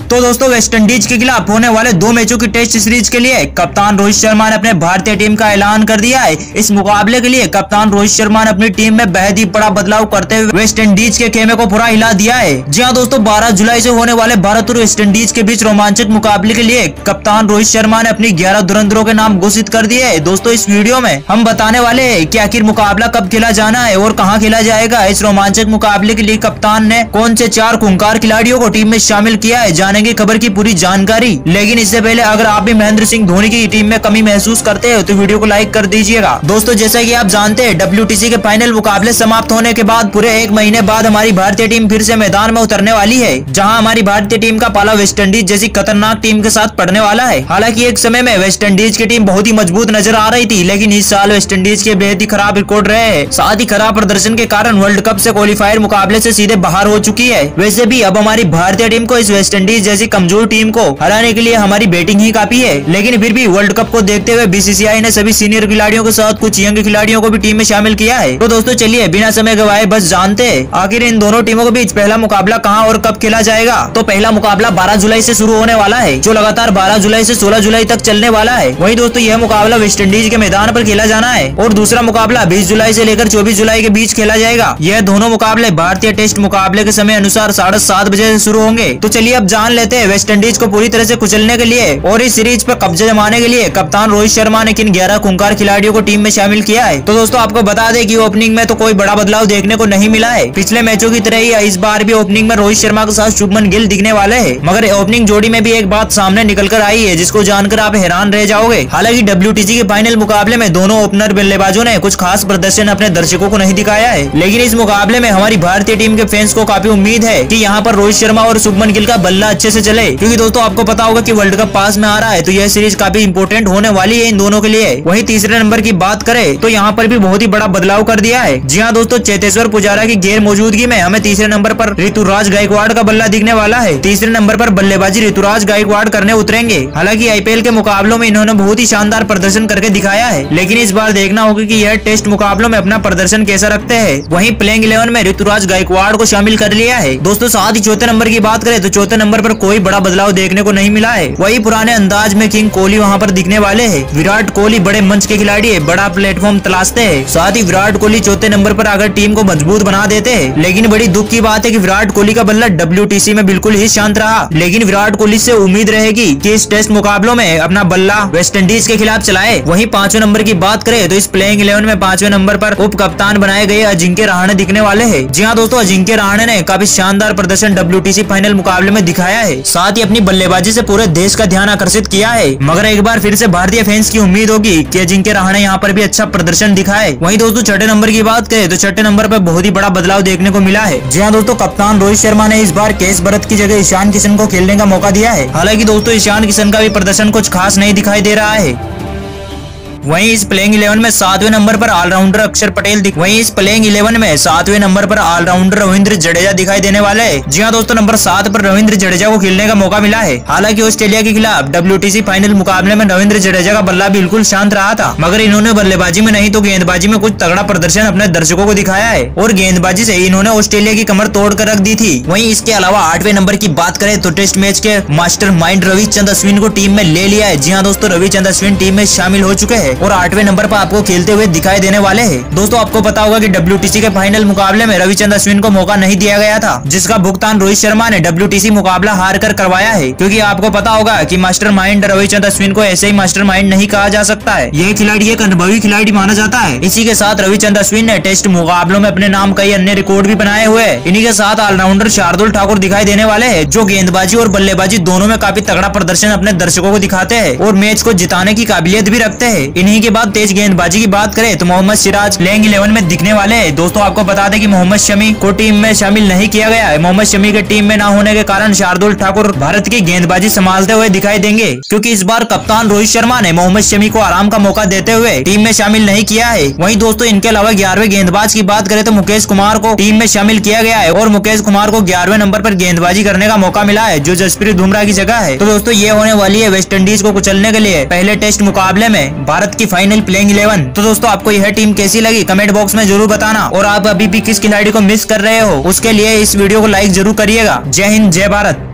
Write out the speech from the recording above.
तो दोस्तों West Indies के खिलाफ होने वाले 2 मैचों की टेस्ट सीरीज के लिए कप्तान रोहित शर्मा ने अपने भारतीय टीम का ऐलान कर दिया है। इस मुकाबले के लिए कप्तान रोहित शर्मा ने अपनी टीम में बेहद ही बड़ा बदलाव करते हुए वेस्ट इंडीज के खेमे को पूरा हिला दिया है। जी हाँ दोस्तों, 12 जुलाई से होने वाले भारत और वेस्ट इंडीज के बीच रोमांचक मुकाबले के लिए कप्तान रोहित शर्मा ने अपनी 11 धुरंधरों के नाम घोषित कर दिए है। दोस्तों इस वीडियो में हम बताने वाले हैं कि आखिर मुकाबला कब खेला जाना है और कहां खेला जाएगा। इस रोमांचक मुकाबले के लिए कप्तान ने कौन से 4 खूंखार खिलाड़ियों को टीम में शामिल किया है, जानेंगे खबर की पूरी जानकारी। लेकिन इससे पहले अगर आप भी महेंद्र सिंह धोनी की टीम में कमी महसूस करते हो तो वीडियो को लाइक कर दीजिएगा। दोस्तों जैसा कि आप जानते हैं, WTC के फाइनल मुकाबले समाप्त होने के बाद पूरे 1 महीने बाद हमारी भारतीय टीम फिर से मैदान में उतरने वाली है, जहां हमारी भारतीय टीम का पाला वेस्ट इंडीज जैसी खतरनाक टीम के साथ पड़ने वाला है। हालांकि एक समय में वेस्ट इंडीज की टीम बहुत ही मजबूत नजर आ रही थी, लेकिन इस साल वेस्ट इंडीज के बेहद ही खराब रिकॉर्ड रहे हैं। साथ ही खराब प्रदर्शन के कारण वर्ल्ड कप से क्वालीफायर मुकाबले से सीधे बाहर हो चुकी है। वैसे भी अब हमारी भारतीय टीम को इस वेस्ट इंडीज जैसी कमजोर टीम को हराने के लिए हमारी बैटिंग ही काफी है। लेकिन फिर भी वर्ल्ड कप को देखते हुए BCCI ने सभी सीनियर खिलाड़ियों के साथ कुछ यंग खिलाड़ियों को भी टीम में शामिल किया है। तो दोस्तों चलिए बिना समय गवाए बस जानते हैं आखिर इन दोनों टीमों के बीच पहला मुकाबला कहां और कब खेला जाएगा। तो पहला मुकाबला 12 जुलाई से शुरू होने वाला है, जो लगातार 12 जुलाई से 16 जुलाई तक चलने वाला है। वहीं दोस्तों यह मुकाबला वेस्ट इंडीज के मैदान पर खेला जाना है और दूसरा मुकाबला 20 जुलाई से लेकर 24 जुलाई के बीच खेला जाएगा। यह दोनों मुकाबले भारतीय टेस्ट मुकाबले के समय अनुसार 7:30 बजे से शुरू होंगे। तो चलिए अब जान लेते हैं वेस्ट इंडीज को पूरी तरह से कुचलने के लिए और इस सीरीज पर कब्जा जमाने के लिए कप्तान रोहित शर्मा ने किन 11 खूंखार खिलाड़ियों को टीम में शामिल किया है। तो दोस्तों आपको बता दें कि ओपनिंग में तो कोई बड़ा बदलाव देखने को नहीं मिला है। पिछले मैचों की तरह ही इस बार भी ओपनिंग में रोहित शर्मा के साथ शुभमन गिल दिखने वाले हैं। मगर ओपनिंग जोड़ी में भी एक बात सामने निकल कर आई है जिसको जानकर आप हैरान रह जाओगे। हालांकि WTC के फाइनल मुकाबले में दोनों ओपनर बल्लेबाजों ने कुछ खास प्रदर्शन अपने दर्शकों को नहीं दिखाया है, लेकिन इस मुकाबले में हमारी भारतीय टीम के फैंस को काफी उम्मीद है कि यहाँ पर रोहित शर्मा और शुभमन गिल का बल्ला अच्छे से चले, क्योंकि दोस्तों आपको पता होगा कि वर्ल्ड कप पास में आ रहा है, तो यह सीरीज काफी इंपॉर्टेंट होने वाली है इन दोनों के लिए। वहीं तीसरे नंबर की बात करें तो यहाँ पर भी बहुत ही बड़ा बदलाव कर दिया है। जी हाँ दोस्तों, चेतेश्वर पुजारा की गैर मौजूदगी में हमें तीसरे नंबर पर ऋतुराज गायकवाड़ का बल्ला दिखने वाला है। तीसरे नंबर पर बल्लेबाजी ऋतुराज गायकवाड़ करने उतरेंगे। हालांकि IPL के मुकाबलों में इन्होंने बहुत ही शानदार प्रदर्शन करके दिखाया है, लेकिन इस बार देखना होगा कि यह टेस्ट मुकाबलों में अपना प्रदर्शन कैसा रखते हैं। वहीं प्लेइंग 11 में ऋतुराज गायकवाड़ को शामिल कर लिया है। दोस्तों साथ ही चौथे नंबर की बात करें तो चौथे नंबर पर कोई बड़ा बदलाव देखने को नहीं मिला है। वही पुराने अंदाज में किंग कोहली वहाँ पर दिखने वाले है। विराट कोहली बड़े मंच के खिलाड़ी है, बड़ा प्लेटफॉर्म तलाशते हैं। साथ ही विराट कोहली चौथे नंबर पर अगर टीम को मजबूत बना देते हैं। लेकिन बड़ी दुख की बात है कि विराट कोहली का बल्ला WTC में बिल्कुल ही शांत रहा। लेकिन विराट कोहली से उम्मीद रहेगी कि इस टेस्ट मुकाबलों में अपना बल्ला वेस्ट इंडीज के खिलाफ चलाए। वहीं 5वें नंबर की बात करें तो इस प्लेइंग 11 में 5वें नंबर पर उप कप्तान बनाए गए अजिंक्य रहाणे दिखने वाले हैं। जी हाँ दोस्तों, अजिंक्य रहाणे ने काफी शानदार प्रदर्शन WTC फाइनल मुकाबले में दिखाया है। साथ ही अपनी बल्लेबाजी से पूरे देश का ध्यान आकर्षित किया है। मगर एक बार फिर से भारतीय फैंस की उम्मीद होगी कि अजिंक्य रहाणे यहाँ पर भी अच्छा प्रदर्शन दिखाए। वहीं दोस्तों छठे नंबर की बात करें तो छठे नंबर पर बहुत ही बड़ा बदलाव देखने को मिला है। जी हाँ दोस्तों, कप्तान रोहित शर्मा ने इस बार केस भरत की जगह ईशान किशन को खेलने का मौका दिया है। हालांकि दोस्तों ईशान किशन का भी प्रदर्शन कुछ खास नहीं दिखाई दे रहा है। वहीं इस प्लेइंग 11 में 7वें नंबर पर ऑलराउंडर अक्षर पटेल वहीं इस प्लेइंग 11 में 7वें नंबर पर ऑलराउंडर रविंद्र जडेजा दिखाई देने वाले हैं। जी हाँ दोस्तों, नंबर 7 पर रविंद्र जडेजा को खेलने का मौका मिला है। हालांकि ऑस्ट्रेलिया के खिलाफ WTC फाइनल मुकाबले में रविंद्र जडेजा का बल्ला बिल्कुल शांत रहा था, मगर इन्होंने बल्लेबाजी में नहीं तो गेंदबाजी में कुछ तगड़ा प्रदर्शन अपने दर्शकों को दिखाया है और गेंदबाजी से इन्होंने ऑस्ट्रेलिया की कमर तोड़ कर रख दी थी। वहीं इसके अलावा 8वें नंबर की बात करें तो टेस्ट मैच के मास्टर माइंड रविचंद्र अश्विन को टीम में ले लिया है। जी हाँ दोस्तों, रविचंद्र अश्विन टीम में शामिल हो चुके हैं और 8वें नंबर पर आपको खेलते हुए दिखाई देने वाले हैं। दोस्तों आपको पता होगा कि WTC के फाइनल मुकाबले में रविचंद्र अश्विन को मौका नहीं दिया गया था, जिसका भुगतान रोहित शर्मा ने WTC मुकाबला हार कर करवाया है। क्योंकि आपको पता होगा कि मास्टरमाइंड रविचंद्र अश्विन को ऐसे ही मास्टरमाइंड नहीं कहा जा सकता है। यह खिलाड़ी एक अनुभवी खिलाड़ी माना जाता है। इसी के साथ रविचंद्र अश्विन ने टेस्ट मुकाबलों में अपने नाम कई अन्य रिकॉर्ड भी बनाए हुए हैं। इन्हीं के साथ ऑलराउंडर शार्दुल ठाकुर दिखाई देने वाले हैं, जो गेंदबाजी और बल्लेबाजी दोनों में काफी तगड़ा प्रदर्शन अपने दर्शकों को दिखाते हैं और मैच को जिताने की काबिलियत भी रखते हैं। इन्हीं के बाद तेज गेंदबाजी की बात करें तो मोहम्मद सिराज प्लेइंग 11 में दिखने वाले हैं। दोस्तों आपको बता दें कि मोहम्मद शमी को टीम में शामिल नहीं किया गया है। मोहम्मद शमी के टीम में न होने के कारण शार्दुल ठाकुर भारत की गेंदबाजी संभालते हुए दिखाई देंगे, क्योंकि इस बार कप्तान रोहित शर्मा ने मोहम्मद शमी को आराम का मौका देते हुए टीम में शामिल नहीं किया है। वहीं दोस्तों इनके अलावा 11वें गेंदबाज की बात करें तो मुकेश कुमार को टीम में शामिल किया गया है और मुकेश कुमार को 11वें नंबर पर गेंदबाजी करने का मौका मिला है, जो जसप्रीत बुमराह की जगह है। तो दोस्तों ये होने वाली है वेस्ट इंडीज को कुचलने के लिए पहले टेस्ट मुकाबले में भारत की फाइनल प्लेइंग 11। तो दोस्तों आपको यह टीम कैसी लगी कमेंट बॉक्स में जरूर बताना, और आप अभी भी किस खिलाड़ी को मिस कर रहे हो उसके लिए इस वीडियो को लाइक जरूर करिएगा। जय हिंद, जय भारत।